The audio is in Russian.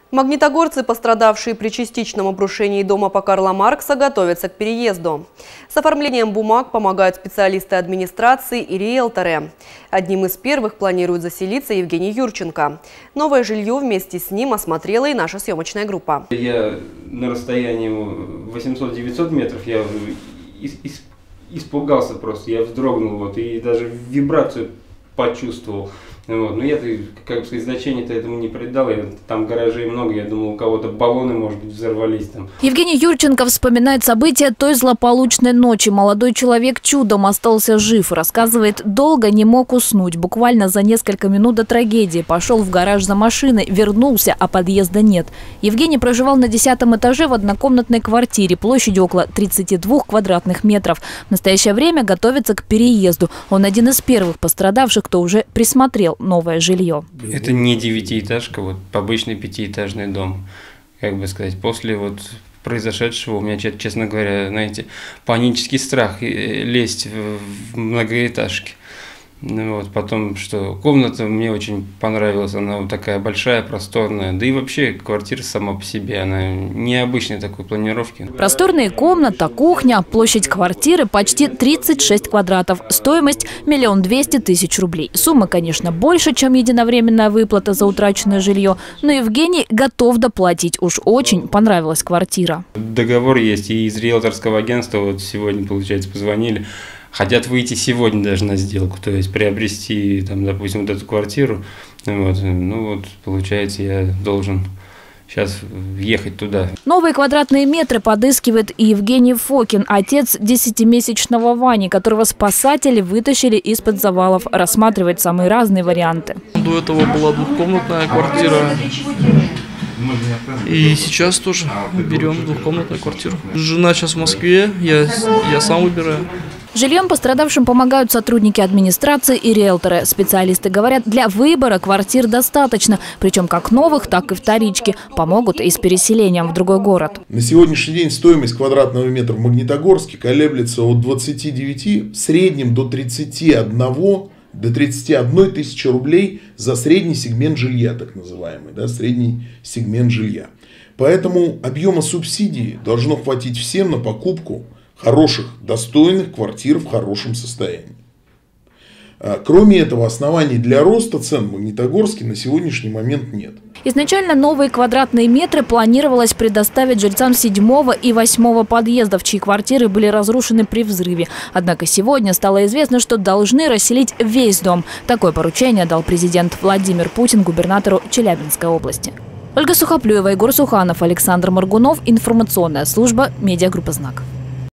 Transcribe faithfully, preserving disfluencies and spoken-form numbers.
Магнитогорцы, пострадавшие при частичном обрушении дома по Карла Маркса, готовятся к переезду. С оформлением бумаг помогают специалисты администрации и риэлторы. Одним из первых планирует заселиться Евгений Юрченко. Новое жилье вместе с ним осмотрела и наша съемочная группа. Я на расстоянии восемьсот-девятьсот метров я испугался просто, я вздрогнул вот, и даже вибрацию почувствовал. Вот. Но я-то, как бы сказать, значения-то этому не придал. Я, там гаражей много, я думал, у кого-то баллоны, может быть, взорвались там. Евгений Юрченко вспоминает события той злополучной ночи. Молодой человек чудом остался жив. Рассказывает, долго не мог уснуть. Буквально за несколько минут до трагедии пошел в гараж за машиной, вернулся, а подъезда нет. Евгений проживал на десятом этаже в однокомнатной квартире площадью около тридцати двух квадратных метров. В настоящее время готовится к переезду. Он один из первых пострадавших, кто уже присмотрел новое жилье. Это не девятиэтажка, вот обычный пятиэтажный дом. Как бы сказать, после вот произошедшего у меня, честно говоря, знаете, панический страх лезть в многоэтажки. Вот, потом, что комната мне очень понравилась, она вот такая большая, просторная, да и вообще квартира сама по себе, она необычной такой планировки. Просторные комната, кухня, площадь квартиры почти тридцать шесть квадратов, стоимость миллион двести тысяч рублей. Сумма, конечно, больше, чем единовременная выплата за утраченное жилье, но Евгений готов доплатить, уж очень понравилась квартира. Договор есть, и из риэлторского агентства вот сегодня, получается, позвонили. Хотят выйти сегодня даже на сделку, то есть приобрести, там, допустим, вот эту квартиру. Вот, ну вот, получается, я должен сейчас ехать туда. Новые квадратные метры подыскивает и Евгений Фокин, отец десятимесячного Вани, которого спасатели вытащили из-под завалов. Рассматривает самые разные варианты. До этого была двухкомнатная квартира. И сейчас тоже берем двухкомнатную квартиру. Жена сейчас в Москве, я, я сам выбираю. Жильем пострадавшим помогают сотрудники администрации и риэлторы. Специалисты говорят, для выбора квартир достаточно, причем как новых, так и вторички. Помогут и с переселением в другой город. На сегодняшний день стоимость квадратного метра в Магнитогорске колеблется от двадцати девяти в среднем до тридцати одного, до тридцати одной тысячи рублей за средний сегмент жилья, так называемый, да, средний сегмент жилья. Поэтому объема субсидий должно хватить всем на покупку хороших, достойных квартир в хорошем состоянии. Кроме этого, оснований для роста цен в Магнитогорске на сегодняшний момент нет. Изначально новые квадратные метры планировалось предоставить жильцам седьмого и восьмого подъездов, чьи квартиры были разрушены при взрыве. Однако сегодня стало известно, что должны расселить весь дом. Такое поручение дал президент Владимир Путин губернатору Челябинской области. Ольга Сухоплюева, Егор Суханов, Александр Моргунов. Информационная служба медиагруппы «Знак».